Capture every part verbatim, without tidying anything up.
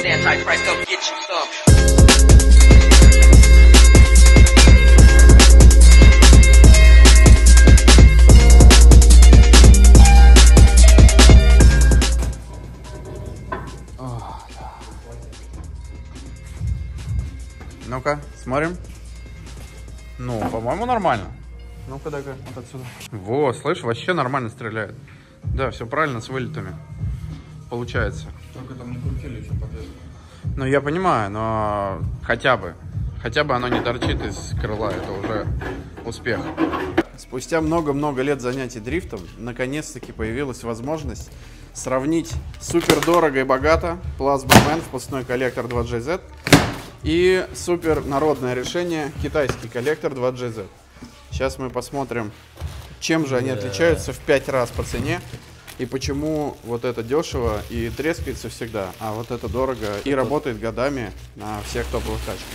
Antichrist, come get you some. Ну-ка, смотрим. Ну, по-моему, нормально. Ну-ка, дай-ка вот отсюда. Во, слышь, вообще нормально стреляет. Да, все правильно с вылетами. Получается. Только там не крутили еще подвеску. Ну, я понимаю, но хотя бы. Хотя бы оно не торчит из крыла. Это уже успех. Спустя много-много лет занятий дрифтом, наконец-таки появилась возможность сравнить супер дорого и богато Plus Bowman впускной коллектор два джей зет и супер народное решение китайский коллектор два джей зет. Сейчас мы посмотрим, чем же они отличаются в пять раз по цене и почему вот это дешево и трескается всегда, а вот это дорого и работает годами на всех топовых тачках.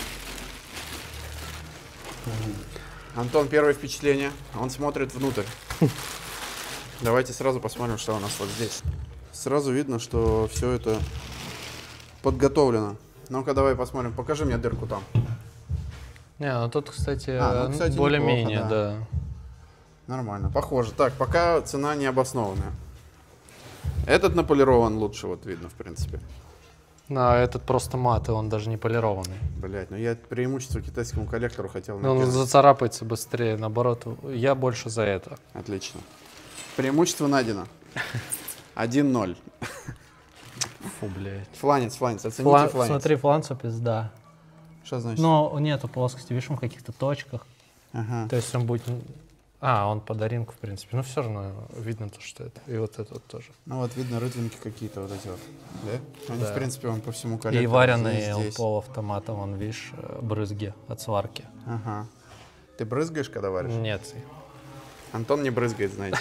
Антон, первое впечатление. Он смотрит внутрь. Давайте сразу посмотрим, что у нас вот здесь. Сразу видно, что все это подготовлено. Ну-ка, давай посмотрим. Покажи мне дырку там. Не, ну тут, кстати, а, ну, кстати более-менее, да. да. Нормально, похоже. Так, пока цена не обоснованная. Этот наполирован лучше, вот видно, в принципе. А этот просто мат, и он даже не полированный. Блять, ну я преимущество китайскому коллектору хотел накинуть. Он зацарапается быстрее, наоборот. Я больше за это. Отлично. Преимущество найдено. один ноль. Фу, блядь. Фланец, фланец, оцените Фла... фланец. Смотри, фланцу пизда. Что значит? Но нету плоскости, видишь, он в каких-то точках. Ага. То есть он будет... А, он под оринку, в принципе. Ну, все равно видно то, что это. И вот это вот тоже. Ну, вот видно рытвинки какие-то вот эти вот. Да? Они, да. в принципе, он по всему коллектору. И вареный он полуавтоматом, вон, видишь, брызги от сварки. Ага. Ты брызгаешь, когда варишь? Нет. Антон не брызгает, знаете.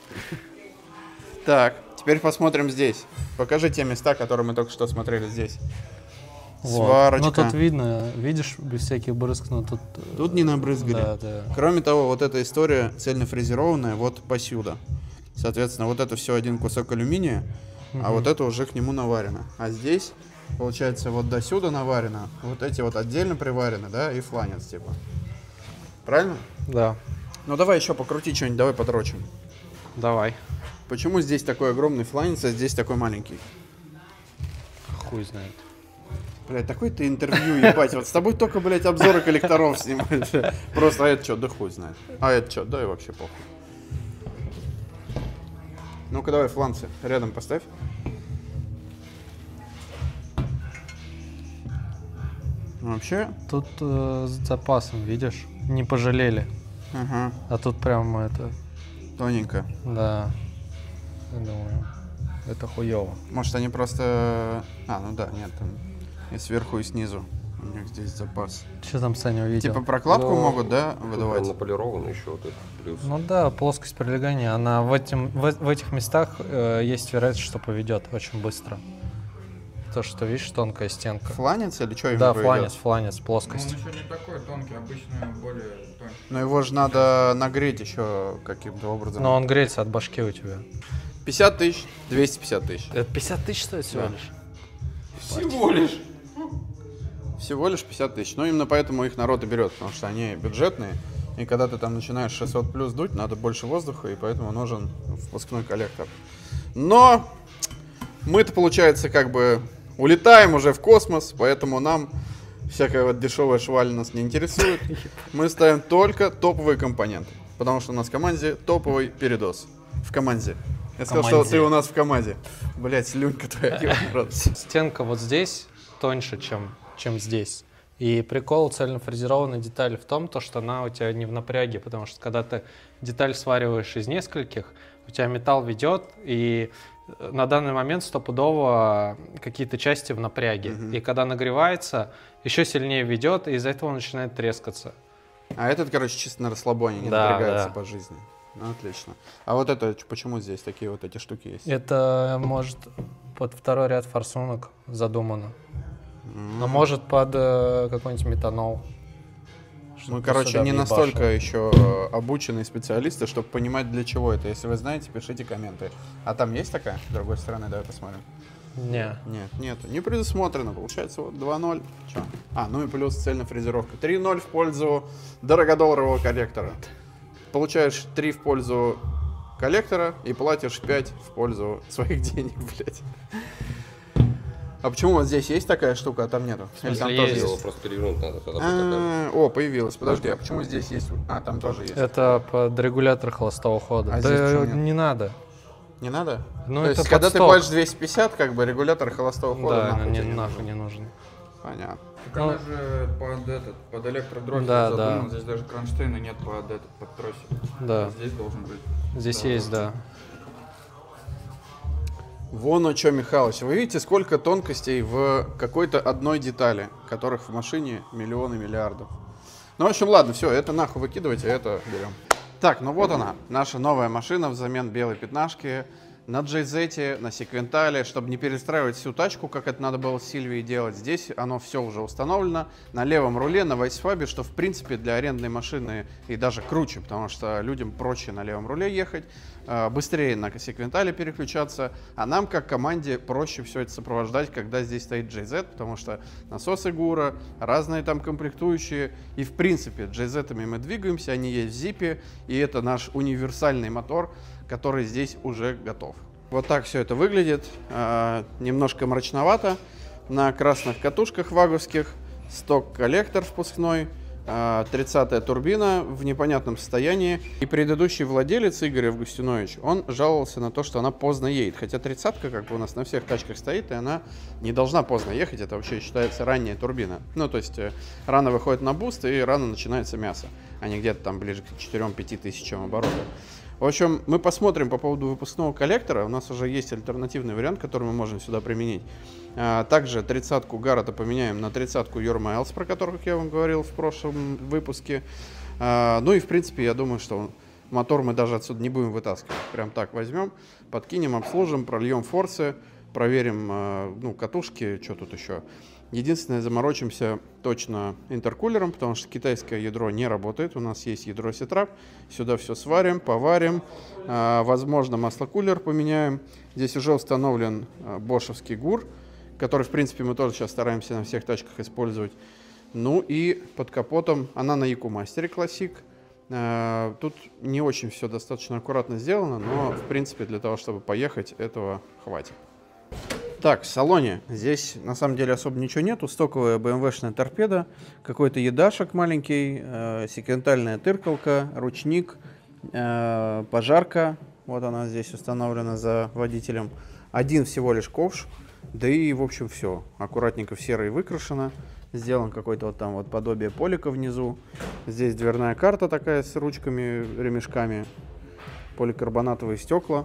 Так, теперь посмотрим здесь. Покажи те места, которые мы только что смотрели здесь. Вот. Сварочка. Ну тут видно, видишь, без всяких брызг, но тут... Тут не набрызгали. Да, да. Кроме того, вот эта история цельнофрезерованная вот посюда. Соответственно, вот это все один кусок алюминия, угу. А вот это уже к нему наварено. А здесь, получается, вот до сюда наварено, вот эти вот отдельно приварены, да, и фланец типа. Правильно? Да. Ну давай еще покрути что-нибудь, давай подрочим. Давай. Почему здесь такой огромный фланец, а здесь такой маленький? Хуй знает. Блядь, такой ты интервью, ебать. Вот с тобой только, блядь, обзоры коллекторов снимают. Просто, а это что, да хуй знает. А это что, да и вообще похуй. Ну-ка давай фланцы рядом поставь. Вообще? Тут э, с запасом, видишь, не пожалели. Ага. А тут прям это... Тоненько. Да. Я думаю, это хуёво. Может они просто... А, ну да, нет, там и сверху, и снизу. У них здесь запас. Что там Саня увидел? Типа прокладку Но могут, да, выдавать? Наполирован еще вот этот плюс. Ну да, плоскость прилегания, она в, этим, в, в этих местах э, есть вероятность, что поведет очень быстро. То, что, видишь, тонкая стенка. Фланец или что ему Да, поведет? фланец, фланец, плоскость. Он еще не такой тонкий, обычно более тонкий. Но его же надо нагреть еще каким-то образом. Но он греется от башки у тебя. пятьдесят тысяч, двести пятьдесят тысяч. Это пятьдесят тысяч стоит всего Да. лишь? Всего лишь. Всего лишь пятьдесят тысяч. Ну, именно поэтому их народ и берет, потому что они бюджетные. И когда ты там начинаешь шестьсот плюс дуть, надо больше воздуха, и поэтому нужен впускной коллектор. Но мы-то, получается, как бы улетаем уже в космос, поэтому нам всякая вот дешевая шваль нас не интересует. Мы ставим только топовые компоненты, потому что у нас в команде топовый передоз. В команде. Я сказал, команде. что ты у нас в команде. Блять, слюнька твоя. Стенка вот здесь тоньше, чем, чем здесь. И прикол цельнофрезерованной детали в том, то, что она у тебя не в напряге, потому что когда ты деталь свариваешь из нескольких, у тебя металл ведет, и на данный момент стопудово какие-то части в напряге. Угу. И когда нагревается, еще сильнее ведет, и из-за этого он начинает трескаться. А этот, короче, чисто на расслабоне, не Да, напрягается да. по жизни. Ну, отлично. А вот это, почему здесь такие вот эти штуки есть? Это может под второй ряд форсунок задумано. Но может под э, какой-нибудь метанол. Мы, короче, не настолько еще обученные специалисты, чтобы понимать, для чего это. Если вы знаете, пишите комменты. А там есть такая? С другой стороны, давай посмотрим. Не. Нет, нету. Не предусмотрено. Получается вот два ноль. Чё? А, ну и плюс цельная фрезеровка. три ноль в пользу дорогодолларового коллектора. Получаешь три в пользу коллектора и платишь пять в пользу своих денег, блядь. А почему вот здесь есть такая штука, а там нету? Или там тоже есть. Его просто перевернуть надо. Тогда будет А, О, появилась. Подожди, а почему здесь есть? А, там тоже есть. Это под регулятор холостого хода. А здесь Да почему нет? не надо. Не надо? Ну, То это есть, когда ты подсток. платишь двести пятьдесят, как бы регулятор холостого хода Да, нахуй не, тебе не нахуй нужен. не нужен. Понятно. Так она же под этот, под электродроссель Да, задумана. да. Здесь даже кронштейна нет под этот, под троссель. Да. А здесь должен быть. Здесь есть, да. Вон о чем, Михалыч. Вы видите, сколько тонкостей в какой-то одной детали, которых в машине миллионы миллиардов. Ну, в общем, ладно, все, это нахуй выкидывайте, это берем. Так, ну вот она, наша новая машина взамен белой пятнашки. На джей зет, на секвентале, чтобы не перестраивать всю тачку, как это надо было с Сильвией делать. Здесь оно все уже установлено на левом руле, на вайсфабе, что в принципе для арендной машины и даже круче, потому что людям проще на левом руле ехать, быстрее на секвентале переключаться, а нам как команде проще все это сопровождать, когда здесь стоит джей зет, потому что насосы ГУРа, разные там комплектующие, и в принципе джей зетами мы двигаемся, они есть в зипе, и это наш универсальный мотор, который здесь уже готов. Вот так все это выглядит. Э, немножко мрачновато. На красных катушках ваговских. Сток-коллектор впускной. Э, тридцатая турбина в непонятном состоянии. И предыдущий владелец, Игорь Августинович, он жаловался на то, что она поздно едет. Хотя тридцатка как бы у нас на всех тачках стоит, и она не должна поздно ехать. Это вообще считается ранняя турбина. Ну, то есть э, рано выходит на буст, и рано начинается мясо. А не где-то там ближе к четырем-пяти тысячам оборотов. В общем, мы посмотрим по поводу выпускного коллектора. У нас уже есть альтернативный вариант, который мы можем сюда применить. А, также тридцатку Гаррета поменяем на тридцатку Your Miles, про которых я вам говорил в прошлом выпуске. А, ну и в принципе, я думаю, что мотор мы даже отсюда не будем вытаскивать. Прям так возьмем, подкинем, обслужим, прольем форсы, проверим а, ну, катушки, что тут еще. Единственное, заморочимся точно интеркулером, потому что китайское ядро не работает. У нас есть ядро Ситрап. Сюда все сварим, поварим. А, возможно, маслокулер поменяем. Здесь уже установлен а, бошевский ГУР, который, в принципе, мы тоже сейчас стараемся на всех тачках использовать. Ну и под капотом она на EcoMaster Classic. А, тут не очень все достаточно аккуратно сделано, но, в принципе, для того, чтобы поехать, этого хватит. Так, в салоне здесь на самом деле особо ничего нету. Стоковая бэ эм вэ-шная торпеда, какой-то едашек маленький, э, секвентальная тыркалка, ручник, э, пожарка. Вот она здесь установлена за водителем. Один всего лишь ковш. Да и, в общем, все. Аккуратненько в серый выкрашено. Сделан какой-то вот там вот подобие полика внизу. Здесь дверная карта такая с ручками, ремешками. Поликарбонатовые стекла.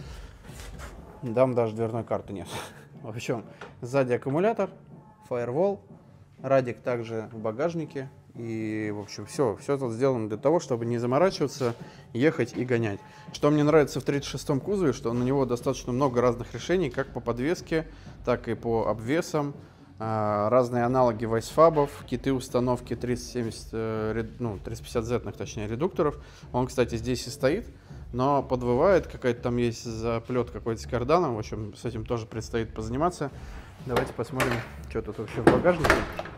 Там даже дверной карты нет. В общем, сзади аккумулятор, фаервол, радик также в багажнике. И, в общем, все, все тут сделано для того, чтобы не заморачиваться, ехать и гонять. Что мне нравится в тридцать шестом кузове, что на него достаточно много разных решений, как по подвеске, так и по обвесам. Разные аналоги вайсфабов, киты установки триста семьдесят, ну, триста пятьдесят зетных, точнее, редукторов. Он, кстати, здесь и стоит. Но подвывает, какая-то там есть заплет какой-то с карданом. В общем, с этим тоже предстоит позаниматься. Давайте посмотрим, что тут вообще в багажнике.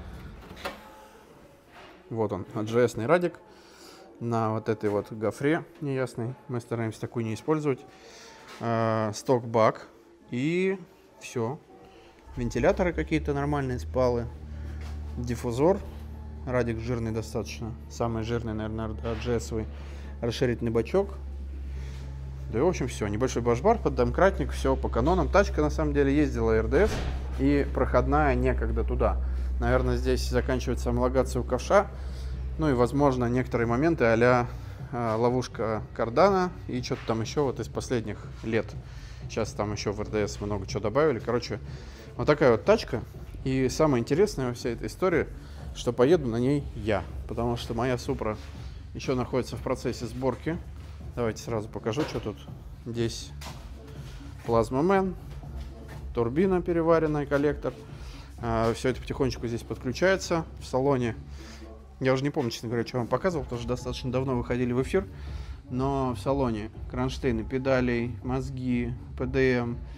Вот он, джей эс-ный радик на вот этой вот гофре неясной. Мы стараемся такую не использовать. Сток-бак и все. Вентиляторы какие-то нормальные, спалы. Диффузор. Радик жирный достаточно. Самый жирный, наверное, джей эс-овый. Расширительный бачок. Да и, в общем, все. Небольшой башбар под домкратник, все по канонам. Тачка, на самом деле, ездила эр дэ эс, и проходная некогда туда. Наверное, здесь заканчивается homологация у ковша. Ну и, возможно, некоторые моменты а-ля э, ловушка кардана и что-то там еще вот из последних лет. Сейчас там еще в эр дэ эс много чего добавили. Короче, вот такая вот тачка. И самое интересное во всей этой истории, что поеду на ней я. Потому что моя Супра еще находится в процессе сборки. Давайте сразу покажу, что тут. Здесь плазмамен, турбина переваренная, коллектор. А, все это потихонечку здесь подключается в салоне. Я уже не помню, честно говоря, что вам показывал, потому что достаточно давно выходили в эфир. Но в салоне кронштейны педалей, мозги, пэ дэ эм,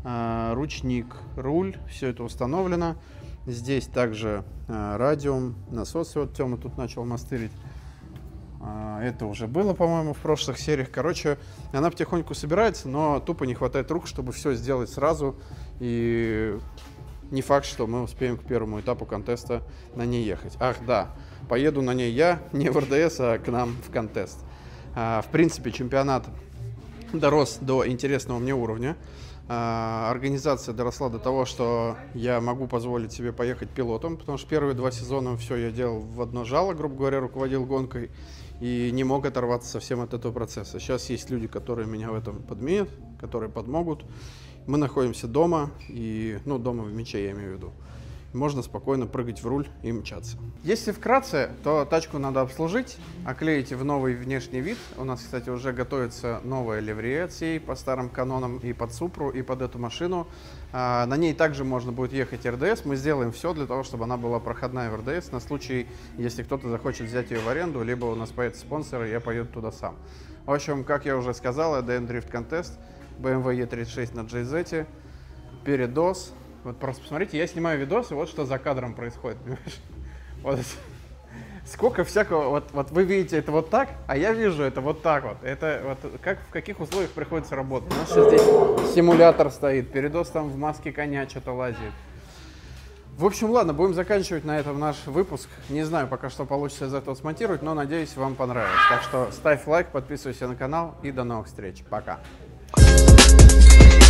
э, ручник, руль, все это установлено. Здесь также э, радиум, насосы, вот Тёма тут начал мастырить. Э, это уже было, по-моему, в прошлых сериях. Короче, она потихоньку собирается, но тупо не хватает рук, чтобы все сделать сразу. И не факт, что мы успеем к первому этапу контеста на ней ехать. Ах, да, поеду на ней я, не в эр дэ эс, а к нам в контест. Э, в принципе, чемпионат дорос до интересного мне уровня. Организация доросла до того, что я могу позволить себе поехать пилотом, потому что первые два сезона все я делал в одно жало, грубо говоря, руководил гонкой и не мог оторваться совсем от этого процесса. Сейчас есть люди, которые меня в этом подменят, которые подмогут. Мы находимся дома, и, ну, дома в мяче я имею в виду. Можно спокойно прыгать в руль и мчаться. Если вкратце, то тачку надо обслужить, оклеить в новый внешний вид. У нас, кстати, уже готовится новая ливрея от сей по старым канонам и под Супру, и под эту машину. А, на ней также можно будет ехать эр дэ эс. Мы сделаем все для того, чтобы она была проходная в эр дэ эс на случай, если кто-то захочет взять ее в аренду, либо у нас появится спонсор, и я поеду туда сам. В общем, как я уже сказал, эй ди эм Drift Contest, бэ эм вэ и тридцать шесть на джей зет, передос. Вот просто посмотрите, я снимаю видосы, вот что за кадром происходит, понимаешь? Вот сколько всякого, вот, вот вы видите это вот так, а я вижу это вот так вот. Это вот как, в каких условиях приходится работать. У нас сейчас здесь симулятор стоит, передос там в маске коня что-то лазит. В общем, ладно, будем заканчивать на этом наш выпуск. Не знаю пока, что получится из этого смонтировать, но надеюсь, вам понравилось. Так что ставь лайк, подписывайся на канал и до новых встреч. Пока.